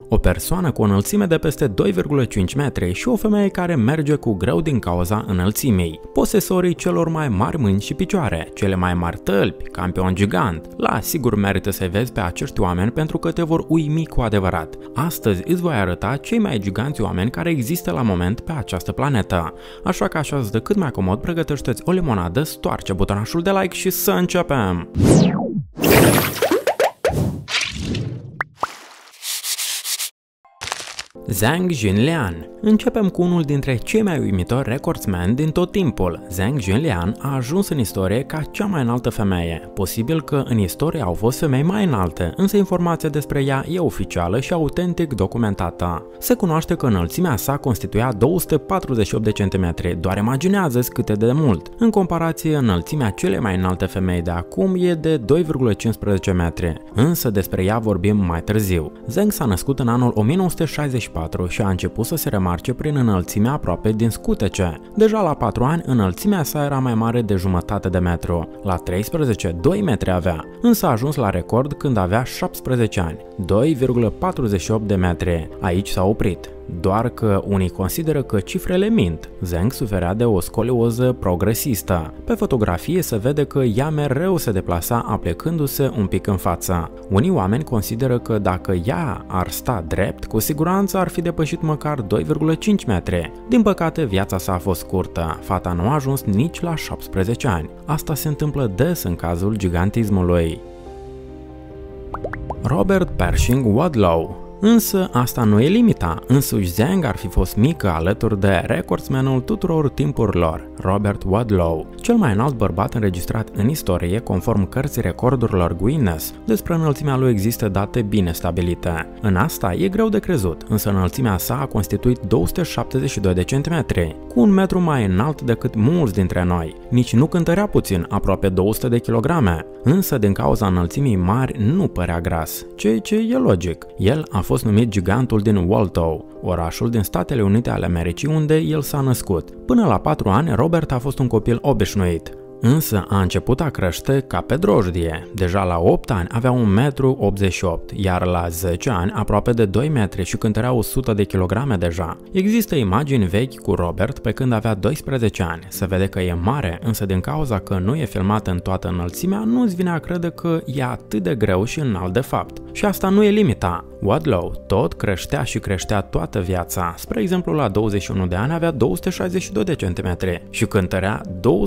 O persoană cu o înălțime de peste 2,5 metri și o femeie care merge cu greu din cauza înălțimii. Posesorii celor mai mari mâini și picioare, cele mai mari tălpi, campion gigant. La sigur merită să vezi pe acești oameni pentru că te vor uimi cu adevărat. Astăzi îți voi arăta cei mai giganți oameni care există la moment pe această planetă. Așa că așează-te cât mai comod, pregătește-ți o limonadă, stoarce butonașul de like și să începem! Zhang Jinlian. Începem cu unul dintre cei mai uimitori recordsmeni din tot timpul. Zhang Jinlian a ajuns în istorie ca cea mai înaltă femeie. Posibil că în istorie au fost femei mai înalte, însă informația despre ea e oficială și autentic documentată. Se cunoaște că înălțimea sa constituia 248 de centimetri, doar imaginează-ți cât de mult. În comparație, înălțimea celei mai înalte femei de acum e de 2,15 metri, însă despre ea vorbim mai târziu. Zhang s-a născut în anul 1964 și a început să se remarce prin înălțimea aproape din scutece. Deja la 4 ani, înălțimea sa era mai mare de jumătate de metru. La 13, 2 metri avea, însă a ajuns la record când avea 17 ani, 2,48 de metri. Aici s-a oprit. Doar că unii consideră că cifrele mint. Zhang suferea de o scolioză progresistă. Pe fotografie se vede că ea mereu se deplasa aplecându-se un pic în față. Unii oameni consideră că dacă ea ar sta drept, cu siguranță ar fi depășit măcar 2,5 metri. Din păcate, viața sa a fost scurtă. Fata nu a ajuns nici la 17 ani. Asta se întâmplă des în cazul gigantismului. Robert Pershing Wadlow. Însă asta nu e limita, însuși Zhang ar fi fost mică alături de recordsmanul tuturor timpurilor, Robert Wadlow, cel mai înalt bărbat înregistrat în istorie conform cărții recordurilor Guinness. Despre înălțimea lui există date bine stabilite. În asta e greu de crezut, însă înălțimea sa a constituit 272 de centimetri, cu un metru mai înalt decât mulți dintre noi. Nici nu cântărea puțin, aproape 200 de kilograme, însă din cauza înălțimii mari nu părea gras, ceea ce e logic. El a fost numit gigantul din Walthall, orașul din Statele Unite ale Americii unde el s-a născut. Până la 4 ani, Robert a fost un copil obișnuit. Însă a început a crește ca pe drojdie. Deja la 8 ani avea 1,88 m, iar la 10 ani aproape de 2 metri și cântărea 100 de kilograme deja. Există imagini vechi cu Robert pe când avea 12 ani. Se vede că e mare, însă din cauza că nu e filmat în toată înălțimea, nu-ți vine a crede că e atât de greu și înalt de fapt. Și asta nu e limita. Wadlow tot creștea și creștea toată viața. Spre exemplu, la 21 de ani avea 262 de centimetri și cântărea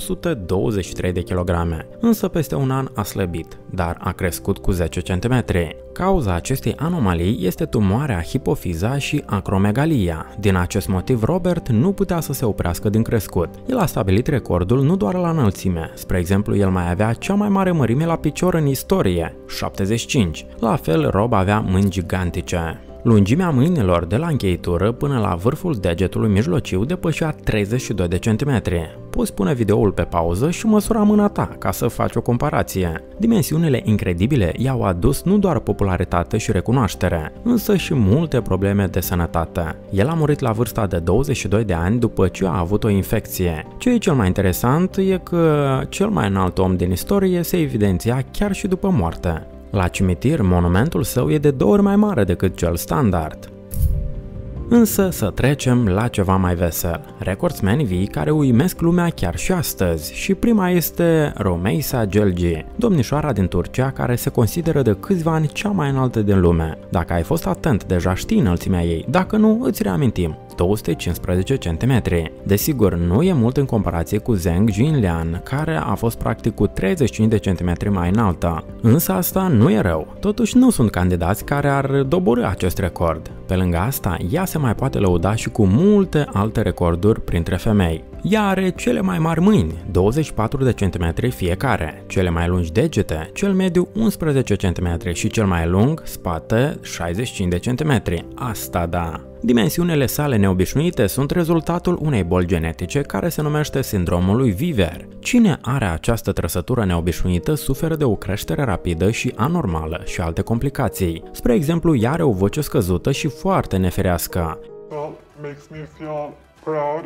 223 de kilograme. Însă peste un an a slăbit, dar a crescut cu 10 centimetri. Cauza acestei anomalii este tumoarea hipofiza și acromegalia. Din acest motiv, Robert nu putea să se oprească din crescut. El a stabilit recordul nu doar la înălțime. Spre exemplu, el mai avea cea mai mare mărime la picior în istorie, 75. La fel, Rob avea mâini gigantice. Lungimea mâinilor de la încheitură până la vârful degetului mijlociu depășea 32 de centimetri. Poți pune videoul pe pauză și măsura mâna ta ca să faci o comparație. Dimensiunile incredibile i-au adus nu doar popularitate și recunoaștere, însă și multe probleme de sănătate. El a murit la vârsta de 22 de ani după ce a avut o infecție. Ce e cel mai interesant e că cel mai înalt om din istorie se evidenția chiar și după moarte. La cimitir, monumentul său e de 2 ori mai mare decât cel standard. Însă să trecem la ceva mai vesel. Recordsmeni vii care uimesc lumea chiar și astăzi și prima este Rümeysa Celci, domnișoara din Turcia care se consideră de câțiva ani cea mai înaltă din lume. Dacă ai fost atent, deja știi înălțimea ei, dacă nu, îți reamintim. 215 cm. Desigur, nu e mult în comparație cu Zhang Jinlian, care a fost practic cu 35 de cm mai înaltă. Însă asta nu e rău. Totuși nu sunt candidați care ar doborî acest record. Pe lângă asta, ea se mai poate lăuda și cu multe alte recorduri printre femei. Ea are cele mai mari mâini, 24 de centimetri fiecare, cele mai lungi degete, cel mediu 11 cm și cel mai lung spate 65 de centimetri. Asta da! Dimensiunile sale neobișnuite sunt rezultatul unei boli genetice care se numește sindromul lui Viver. Cine are această trăsătură neobișnuită suferă de o creștere rapidă și anormală și alte complicații. Spre exemplu, ea are o voce scăzută și foarte nefirească. Makes me feel proud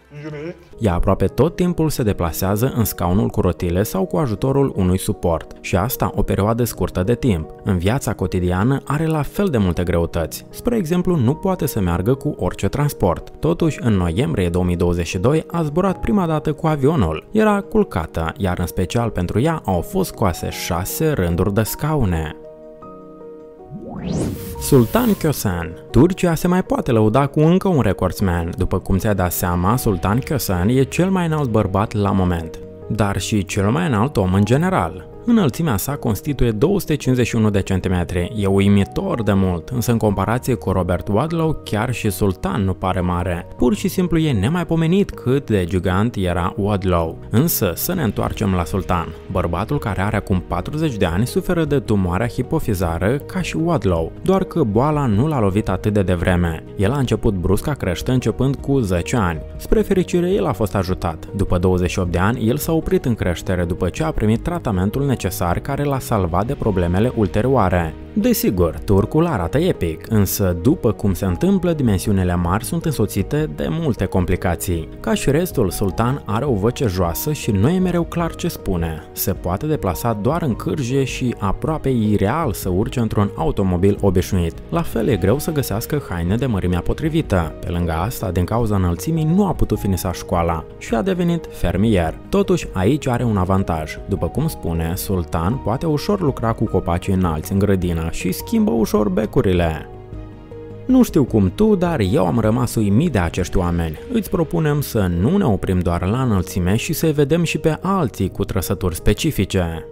Ea aproape tot timpul se deplasează în scaunul cu rotile sau cu ajutorul unui suport, și asta o perioadă scurtă de timp. În viața cotidiană are la fel de multe greutăți. Spre exemplu, nu poate să meargă cu orice transport. Totuși, în noiembrie 2022 a zburat prima dată cu avionul. Era culcată, iar în special pentru ea au fost scoase 6 rânduri de scaune. Sultan Kösen. Turcia se mai poate lăuda cu încă un recordsman. După cum ți-ai dat seama, Sultan Kösen e cel mai înalt bărbat la moment, dar și cel mai înalt om în general. Înălțimea sa constituie 251 de centimetri. E uimitor de mult, însă în comparație cu Robert Wadlow, chiar și Sultan nu pare mare. Pur și simplu e nemaipomenit cât de gigant era Wadlow. Însă să ne întoarcem la Sultan. Bărbatul care are acum 40 de ani suferă de tumoarea hipofizară ca și Wadlow, doar că boala nu l-a lovit atât de devreme. El a început brusc a crește începând cu 10 ani. Spre fericire, el a fost ajutat. După 28 de ani, el s-a oprit în creștere după ce a primit tratamentul necesar care l-a salvat de problemele ulterioare. Desigur, turcul arată epic, însă după cum se întâmplă, dimensiunile mari sunt însoțite de multe complicații. Ca și restul, Sultan are o voce joasă și nu e mereu clar ce spune. Se poate deplasa doar în cârje și aproape ireal să urce într-un automobil obișnuit. La fel e greu să găsească haine de mărimea potrivită. Pe lângă asta, din cauza înălțimii, nu a putut finisa școala și a devenit fermier. Totuși, aici are un avantaj. După cum spune, Sultan poate ușor lucra cu copacii înalți în grădină și schimbă ușor becurile. Nu știu cum tu, dar eu am rămas uimit de acești oameni. Îți propunem să nu ne oprim doar la înălțime și să-i vedem și pe alții cu trăsături specifice.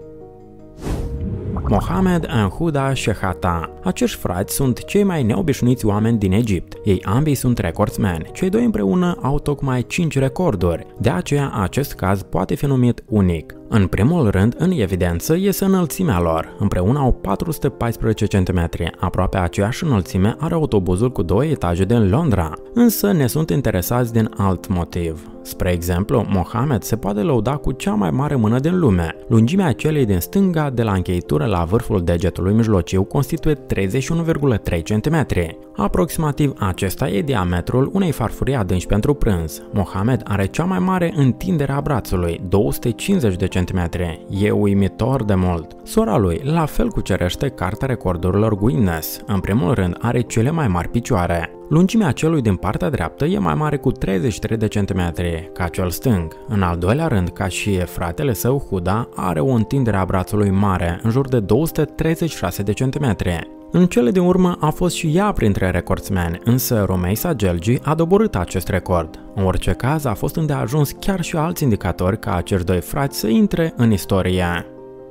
Mohamed Enhuda Shehata. Acești frați sunt cei mai neobișnuiți oameni din Egipt. Ei ambii sunt recordsmeni. Cei doi împreună au tocmai 5 recorduri. De aceea acest caz poate fi numit unic. În primul rând, în evidență, iese înălțimea lor. Împreună au 414 cm. Aproape aceeași înălțime are autobuzul cu 2 etaje din Londra. Însă ne sunt interesați din alt motiv. Spre exemplu, Mohamed se poate lăuda cu cea mai mare mână din lume. Lungimea celei din stânga, de la încheitură la vârful degetului mijlociu, constituie 31,3 cm. Aproximativ acesta e diametrul unei farfurii adânci pentru prânz. Mohamed are cea mai mare întindere a brațului, 250 de cm. E uimitor de mult. Sora lui la fel cucerește cartea recordurilor Guinness. În primul rând are cele mai mari picioare. Lungimea celui din partea dreaptă e mai mare cu 33 de centimetri ca cel stâng. În al doilea rând, ca și fratele său Huda, are o întindere a brațului mare, în jur de 236 de centimetri. În cele din urmă a fost și ea printre recordsmeni, însă Rumeisa Gelgi a doborât acest record. În orice caz, a fost îndeajuns chiar și alți indicatori ca acești doi frați să intre în istorie.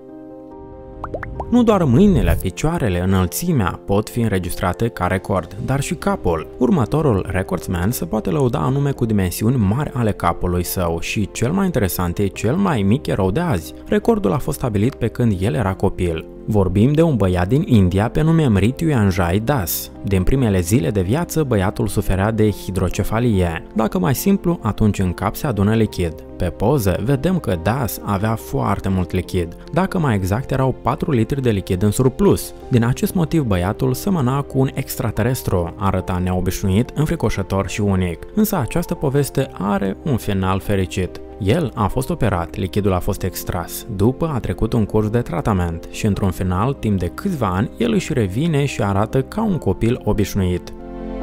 Nu doar mâinile, picioarele, înălțimea pot fi înregistrate ca record, dar și capul. Următorul recordsman se poate lăuda anume cu dimensiuni mari ale capului său și cel mai interesant e cel mai mic erou de azi. Recordul a fost stabilit pe când el era copil. Vorbim de un băiat din India pe nume Mrithyunjay Das. Din primele zile de viață, băiatul suferea de hidrocefalie. Dacă mai simplu, atunci în cap se adună lichid. Pe poză vedem că Das avea foarte mult lichid. Dacă mai exact, erau 4 litri de lichid în surplus. Din acest motiv, băiatul semăna cu un extraterestru, arăta neobișnuit, înfricoșător și unic. Însă această poveste are un final fericit. El a fost operat, lichidul a fost extras, după a trecut un curs de tratament și într-un final, timp de câțiva ani, el își revine și arată ca un copil obișnuit.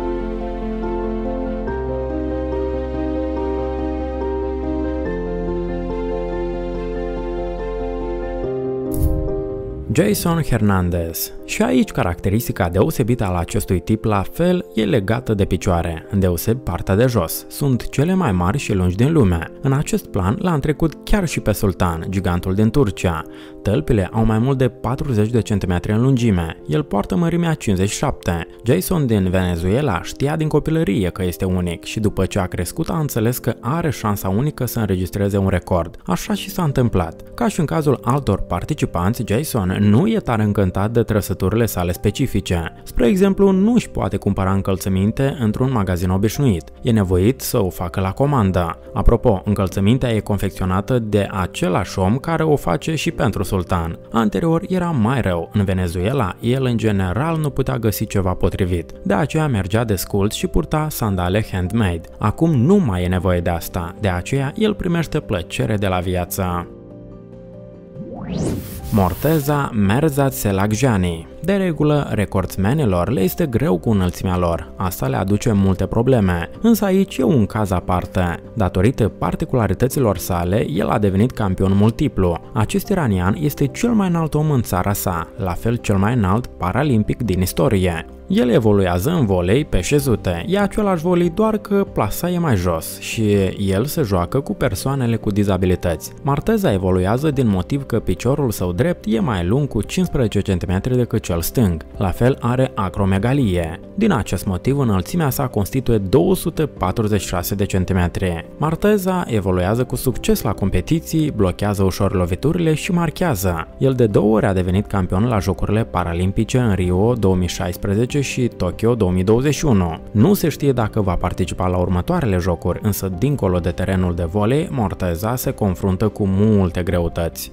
Jason Hernandez. Și aici caracteristica deosebită al acestui tip la fel e legată de picioare, îndeosebi partea de jos. Sunt cele mai mari și lungi din lume. În acest plan l-a întrecut chiar și pe Sultan, gigantul din Turcia. Tălpile au mai mult de 40 de centimetri în lungime. El poartă mărimea 57. Jason din Venezuela știa din copilărie că este unic și după ce a crescut a înțeles că are șansa unică să înregistreze un record. Așa și s-a întâmplat. Ca și în cazul altor participanți, Jason nu e tare încântat de trăsăturile sale specifice. Spre exemplu, nu își poate cumpăra încălțăminte într-un magazin obișnuit. E nevoit să o facă la comandă. Apropo, încălțămintea e confecționată de același om care o face și pentru sultan. Anterior era mai rău. În Venezuela, el în general nu putea găsi ceva potrivit. De aceea mergea desculț și purta sandale handmade. Acum nu mai e nevoie de asta. De aceea el primește plăcere de la viață. Morteza Merzat Selakjani. De regulă, recordsmenilor le este greu cu înălțimea lor. Asta le aduce multe probleme. Însă aici e un caz aparte. Datorită particularităților sale, el a devenit campion multiplu. Acest iranian este cel mai înalt om în țara sa, la fel cel mai înalt paralimpic din istorie. El evoluează în volei pe șezute, e același volei doar că plasa e mai jos și el se joacă cu persoanele cu dizabilități. Morteza evoluează din motiv că piciorul său drept e mai lung cu 15 cm decât cel stâng, la fel are acromegalie. Din acest motiv înălțimea sa constituie 246 de centimetri. Morteza evoluează cu succes la competiții, blochează ușor loviturile și marchează. El de 2 ori a devenit campion la Jocurile Paralimpice în Rio 2016 și Tokyo 2021. Nu se știe dacă va participa la următoarele jocuri, însă dincolo de terenul de volei, Morteza se confruntă cu multe greutăți.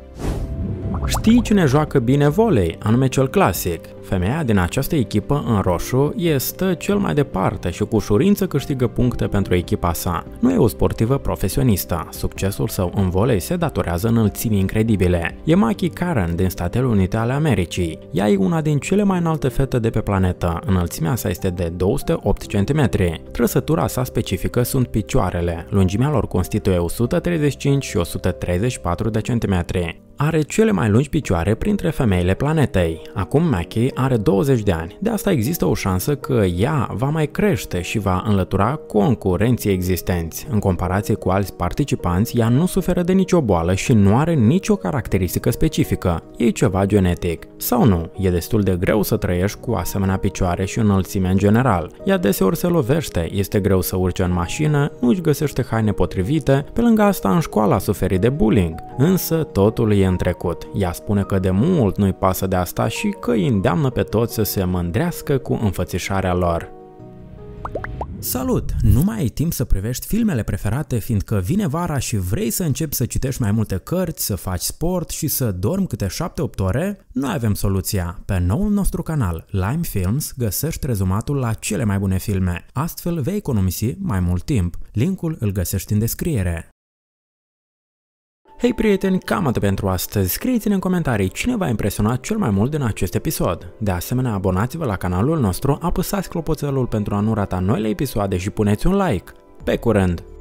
Știi cine joacă bine volei, anume cel clasic? Femeia din această echipă în roșu stă cel mai departe și cu ușurință câștigă puncte pentru echipa sa. Nu e o sportivă profesionistă. Succesul său în volei se datorează înălțimii incredibile. E Maki Karen din Statele Unite ale Americii. Ea e una din cele mai înalte fete de pe planetă. Înălțimea sa este de 208 cm. Trăsătura sa specifică sunt picioarele. Lungimea lor constituie 135 și 134 de centimetri. Are cele mai lungi picioare printre femeile planetei. Acum Maki are 20 de ani, de asta există o șansă că ea va mai crește și va înlătura concurenții existenți. În comparație cu alți participanți, ea nu suferă de nicio boală și nu are nicio caracteristică specifică. E ceva genetic. Sau nu, e destul de greu să trăiești cu asemenea picioare și înălțime în general. Ea deseori se lovește, este greu să urce în mașină, nu își găsește haine potrivite, pe lângă asta în școală a suferit de bullying. Însă totul e în trecut. Ea spune că de mult nu-i pasă de asta și că îi îndeamnă pe toți să se mândrească cu înfățișarea lor. Salut! Nu mai ai timp să privești filmele preferate fiindcă vine vara și vrei să începi să citești mai multe cărți, să faci sport și să dormi câte 7-8 ore? Noi avem soluția! Pe noul nostru canal, Lime Films, găsești rezumatul la cele mai bune filme. Astfel vei economisi mai mult timp. Linkul îl găsești în descriere. Hei prieteni, cam atât pentru astăzi. Scrieți-ne în comentarii cine v-a impresionat cel mai mult din acest episod. De asemenea, abonați-vă la canalul nostru, apăsați clopoțelul pentru a nu rata noile episoade și puneți un like. Pe curând!